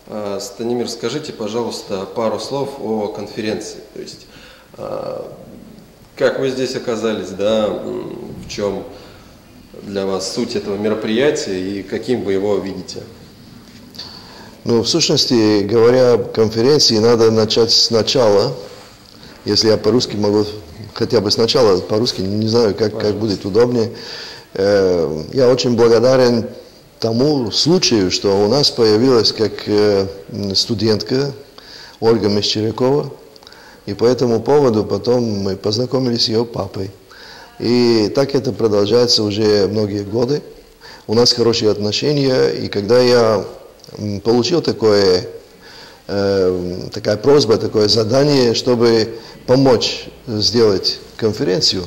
Станимир, скажите, пожалуйста, пару слов о конференции. То есть, как вы здесь оказались, да, в чем для вас суть этого мероприятия и каким вы его видите? Ну, в сущности, говоря об конференции, надо начать сначала. Если я по-русски могу, хотя бы сначала по-русски, не знаю, как будет удобнее. Я очень благодарен тому случаю, что у нас появилась как студентка Ольга Мещерякова, и по этому поводу потом мы познакомились с ее папой. И так это продолжается уже многие годы. У нас хорошие отношения, и когда я получил такая просьба, такое задание, чтобы помочь сделать конференцию,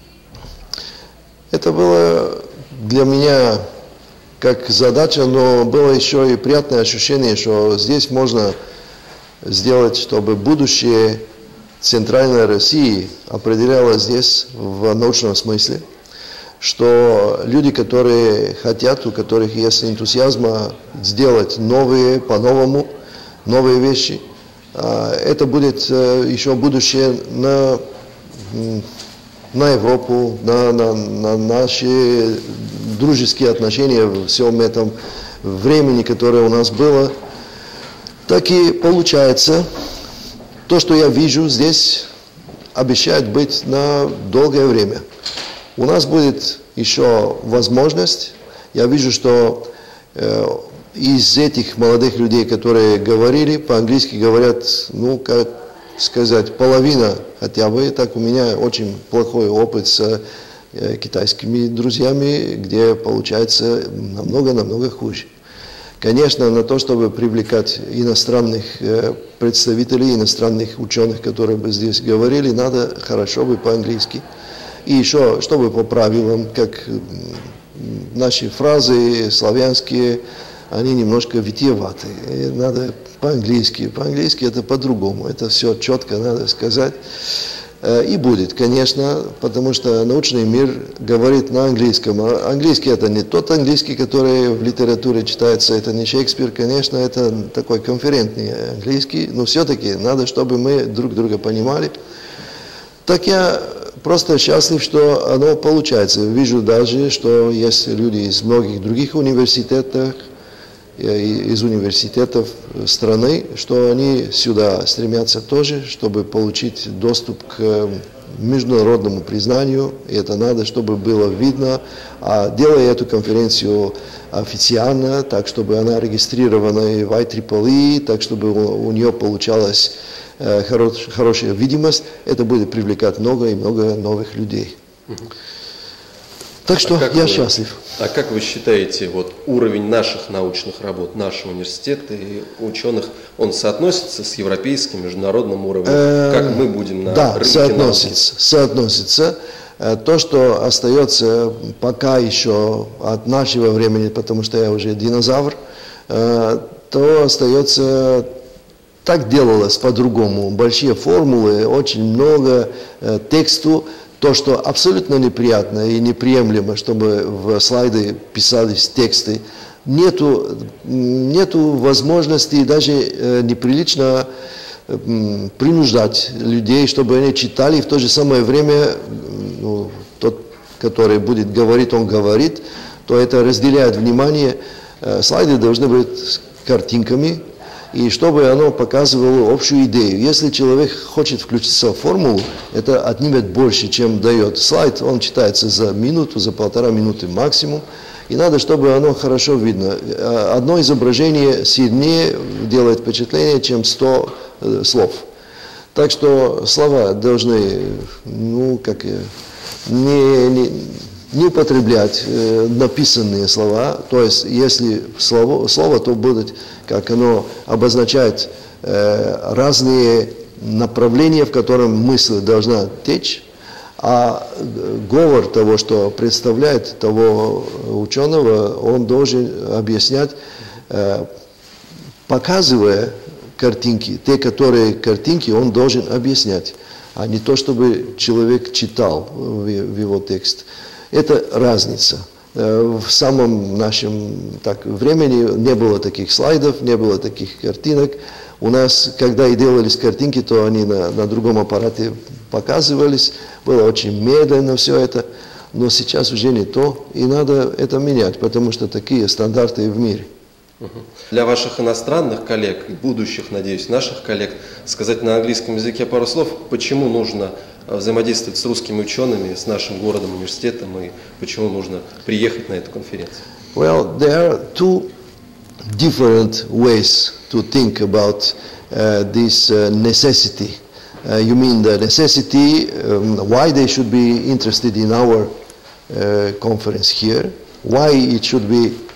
это было для меня как задача, но было еще и приятное ощущение, что здесь можно сделать, чтобы будущее Центральной России определялось здесь в научном смысле, что люди, которые хотят, у которых есть энтузиазма сделать новые, по-новому, новые вещи, это будет еще будущее на Европу, на наши дружеские отношения в всем этом времени, которое у нас было. Так и получается, то, что я вижу здесь, обещает быть на долгое время. У нас будет еще возможность, я вижу, что из этих молодых людей, которые говорили, по-английски говорят, ну, как сказать, половина хотя бы. Так у меня очень плохой опыт с китайскими друзьями, где получается намного хуже. Конечно, на то, чтобы привлекать иностранных представителей, иностранных ученых, которые бы здесь говорили, надо хорошо бы по-английски. И еще, чтобы по правилам, как наши фразы славянские, они немножко витиеваты. Надо по-английски. По-английски это по-другому. Это все четко надо сказать. И будет, конечно, потому что научный мир говорит на английском. А английский это не тот английский, который в литературе читается, это не Шекспир, конечно, это такой конферентный английский, но все-таки надо, чтобы мы друг друга понимали. Так я просто счастлив, что оно получается. Вижу даже, что есть люди из многих других университетов, из университетов страны, что они сюда стремятся тоже, чтобы получить доступ к международному признанию. И это надо, чтобы было видно. А делая эту конференцию официально, так, чтобы она регистрирована и в IEEE, так, чтобы у нее получалась хорошая видимость, это будет привлекать много и много новых людей. Так что я счастлив. А как вы считаете, вот уровень наших научных работ, нашего университета и ученых, он соотносится с европейским, международным уровнем? Как мы будем на рынке науки? Соотносится. То, что остается пока еще от нашего времени, потому что я уже динозавр, то остается, так делалось по-другому. Большие формулы, очень много тексту. То, что абсолютно неприятно и неприемлемо, чтобы в слайды писались тексты, нету возможности, даже неприлично принуждать людей, чтобы они читали, и в то же самое время тот, который будет говорить, он говорит, то это разделяет внимание. Слайды должны быть с картинками, и чтобы оно показывало общую идею. Если человек хочет включиться в формулу, это отнимет больше, чем дает слайд. Он читается за минуту, за 1,5 минуты максимум. И надо, чтобы оно хорошо видно. Одно изображение сильнее делает впечатление, чем 100 слов. Так что слова должны, не употреблять написанные слова, то есть если слово, то будет, как оно обозначает разные направления, в котором мысль должна течь, а говор того, что представляет того ученого, он должен объяснять, показывая картинки, те, которые картинки он должен объяснять, а не то, чтобы человек читал в его текст. Это разница. в самом нашем времени не было таких слайдов, не было таких картинок. У нас, когда и делались картинки, то они на другом аппарате показывались. Было очень медленно все это. Но сейчас уже не то, и надо это менять, потому что такие стандарты в мире. Для ваших иностранных коллег, будущих, надеюсь, наших коллег, сказать на английском языке пару слов, почему нужно взаимодействовать с русскими учеными, с нашим городом, университетом, и почему нужно приехать на эту конференцию? Well, there are two different ways to think about this necessity. You mean the necessity, why they should be interested in our conference here, why it should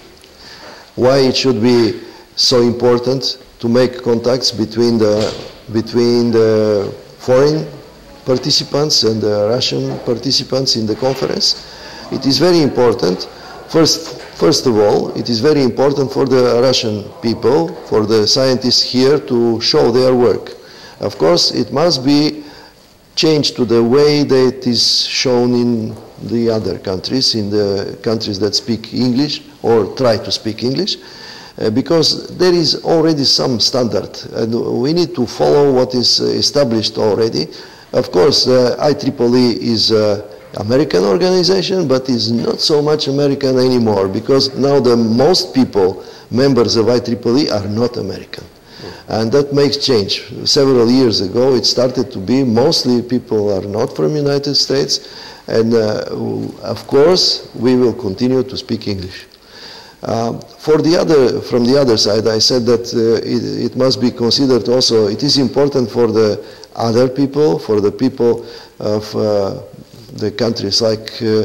be so important to make contacts between the foreign participants and the Russian participants in the conference. It is very important. First of all, it is very important for the Russian people, for the scientists here to show their work. Of course, it must be changed to the way that it is shown in the other countries, in the countries that speak English or try to speak English, because there is already some standard, and we need to follow what is established already. Of course, IEEE is an American organization, but is not so much American anymore, because now the most people, members of IEEE, are not American. And that makes change. Several years ago, it started to be mostly people are not from the United States, and of course, we will continue to speak English. From the other side, I said that it must be considered also, it is important for the other people, for the people of the countries like,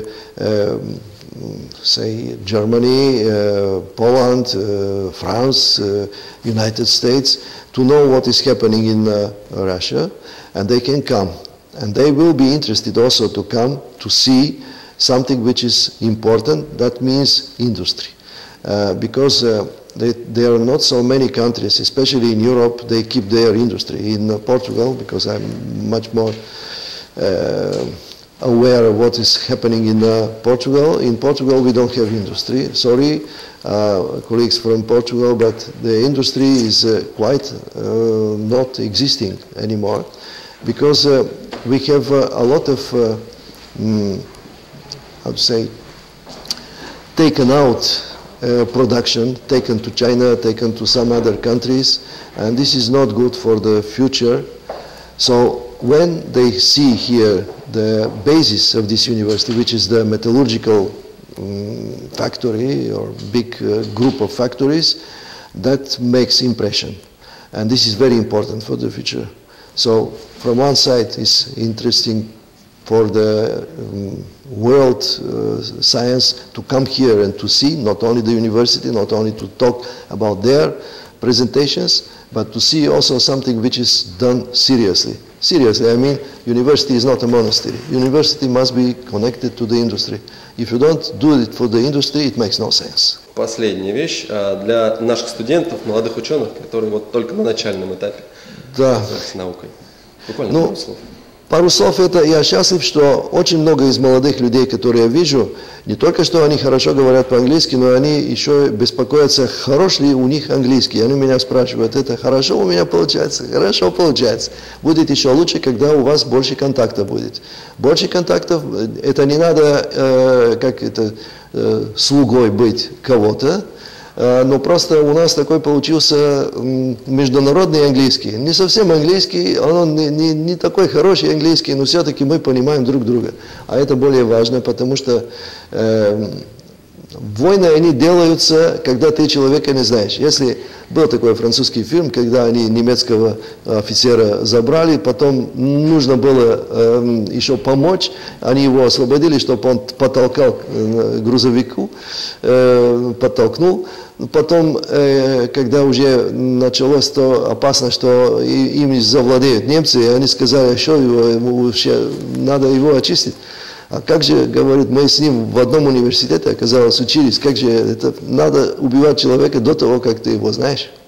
say, Germany, Poland, France, United States, to know what is happening in Russia, and they can come. And they will be interested also to come to see something which is important, that means industry. Because there are not so many countries, especially in Europe, they keep their industry. In Portugal, because I'm much more aware of what is happening in Portugal. In Portugal, we don't have industry. Sorry, colleagues from Portugal, but the industry is quite not existing anymore, because we have a lot of, how to say, taken out production, taken to China, taken to some other countries, and this is not good for the future. So when they see here the basis of this university, which is the metallurgical factory or big group of factories, that makes impression. And this is very important for the future. So from one side, it's interesting for the world science to come here and to see not only the university, not only to talk about their presentations, but to see also something which is done seriously. Seriously, I mean, university is not a monastery. University must be connected to the industry. If you don't do it for the industry, it makes no sense. Последняя вещь для наших студентов, молодых ученых, которые вот только на начальном этапе с наукой. Буквально пару слов. Пару слов это, я счастлив, что очень много из молодых людей, которые я вижу, не только что они хорошо говорят по-английски, но они еще беспокоятся, хорош ли у них английский. Они меня спрашивают, это хорошо у меня получается? Хорошо получается. Будет еще лучше, когда у вас больше контактов будет. Больше контактов, это не надо, слугой быть кого-то, но просто у нас такой получился международный английский. Не совсем английский, он не такой хороший английский, но все-таки мы понимаем друг друга. А это более важно, потому что войны, они делаются, когда ты человека не знаешь. Если был такой французский фильм, когда они немецкого офицера забрали, потом нужно было еще помочь, они его освободили, чтобы он подтолкал к грузовику, подтолкнул. Потом, когда уже началось то опасно, что ими завладеют немцы, они сказали, что надо его очистить. А как же, говорит, мы с ним в одном университете, оказалось, учились, как же это надо убивать человека до того, как ты его знаешь.